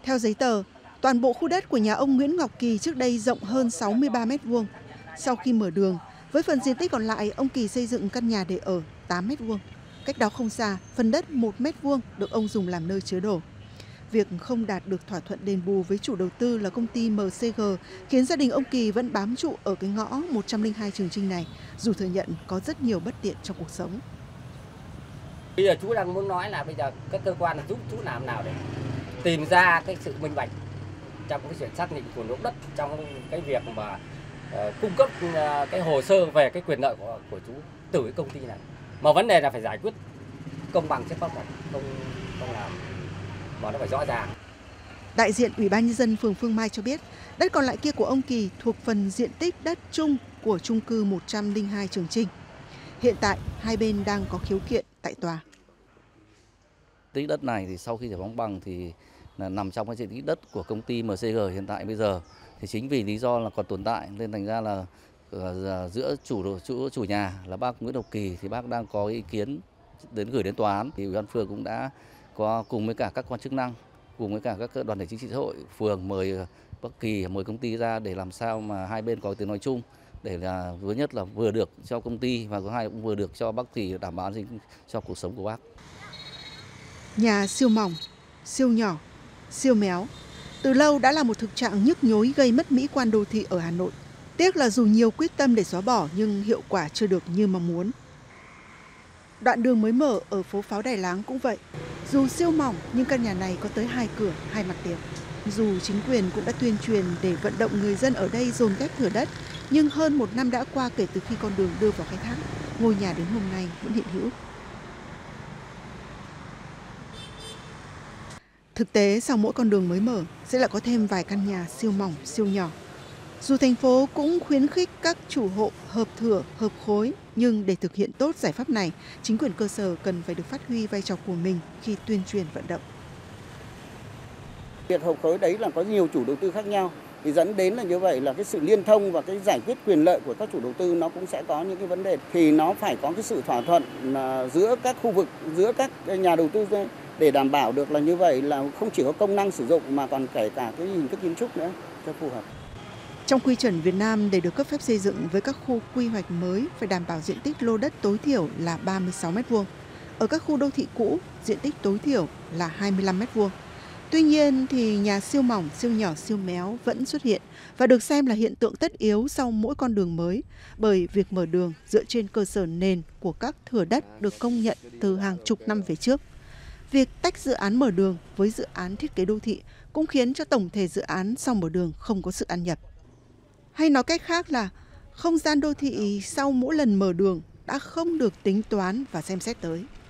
Theo giấy tờ, toàn bộ khu đất của nhà ông Nguyễn Ngọc Kỳ trước đây rộng hơn 63 m². Sau khi mở đường, với phần diện tích còn lại, ông Kỳ xây dựng căn nhà để ở 8 m². Cách đó không xa, phần đất 1 m² được ông dùng làm nơi chứa đồ. Việc không đạt được thỏa thuận đền bù với chủ đầu tư là công ty MCG khiến gia đình ông Kỳ vẫn bám trụ ở cái ngõ 102 Trường Chinh này, dù thừa nhận có rất nhiều bất tiện trong cuộc sống. Bây giờ chú đang muốn nói là bây giờ các cơ quan giúp chú làm nào để tìm ra cái sự minh bạch trong cái chuyện xác định quyền sử đất, trong cái việc mà cung cấp cái hồ sơ về cái quyền lợi của chú từ cái công ty này. Mà vấn đề là phải giải quyết công bằng trước pháp luật, không làm mà nó phải rõ ràng. Đại diện Ủy ban Nhân dân phường Phương Mai cho biết, đất còn lại kia của ông Kỳ thuộc phần diện tích đất chung của chung cư 102 Trường Chinh. Hiện tại, hai bên đang có khiếu kiện tại tòa. Tích đất này thì sau khi giải phóng bằng thì là nằm trong cái diện tích đất của công ty MCG hiện tại bây giờ. Thì chính vì lý do là còn tồn tại nên thành ra là giữa chủ nhà là bác Nguyễn Ngọc Kỳ thì bác đang có ý kiến gửi đến tòa án. Thì Ủy ban phường cũng đã có cùng với cả các quan chức năng, cùng với cả các đoàn thể chính trị xã hội phường mời bác Kỳ, mời công ty ra để làm sao mà hai bên có tiếng nói chung, để là thứ nhất là vừa được cho công ty và thứ hai cũng vừa được cho bác Kỳ đảm bảo an sinh cho cuộc sống của bác. Nhà siêu mỏng, siêu nhỏ, siêu méo từ lâu đã là một thực trạng nhức nhối gây mất mỹ quan đô thị ở Hà Nội. Tiếc là dù nhiều quyết tâm để xóa bỏ nhưng hiệu quả chưa được như mong muốn. Đoạn đường mới mở ở phố Pháo Đài Láng cũng vậy. Dù siêu mỏng nhưng căn nhà này có tới 2 cửa, 2 mặt tiền. Dù chính quyền cũng đã tuyên truyền để vận động người dân ở đây dồn ghép thửa đất, nhưng hơn 1 năm đã qua kể từ khi con đường đưa vào khai thác, ngôi nhà đến hôm nay vẫn hiện hữu. Thực tế, sau mỗi con đường mới mở sẽ lại có thêm vài căn nhà siêu mỏng, siêu nhỏ. Dù thành phố cũng khuyến khích các chủ hộ hợp thửa, hợp khối, nhưng để thực hiện tốt giải pháp này, chính quyền cơ sở cần phải được phát huy vai trò của mình khi tuyên truyền vận động. Việc hợp khối đấy là có nhiều chủ đầu tư khác nhau, thì dẫn đến là như vậy là cái sự liên thông và cái giải quyết quyền lợi của các chủ đầu tư nó cũng sẽ có những cái vấn đề. Thì nó phải có cái sự thỏa thuận giữa các khu vực, giữa các nhà đầu tư để đảm bảo được là như vậy là không chỉ có công năng sử dụng mà còn kể cả cái hình thức kiến trúc nữa cho phù hợp. Trong quy chuẩn Việt Nam, để được cấp phép xây dựng với các khu quy hoạch mới phải đảm bảo diện tích lô đất tối thiểu là 36 m². Ở các khu đô thị cũ, diện tích tối thiểu là 25 m². Tuy nhiên thì nhà siêu mỏng, siêu nhỏ, siêu méo vẫn xuất hiện và được xem là hiện tượng tất yếu sau mỗi con đường mới, bởi việc mở đường dựa trên cơ sở nền của các thửa đất được công nhận từ hàng chục năm về trước. Việc tách dự án mở đường với dự án thiết kế đô thị cũng khiến cho tổng thể dự án sau mở đường không có sự ăn nhập. Hay nói cách khác là không gian đô thị sau mỗi lần mở đường đã không được tính toán và xem xét tới.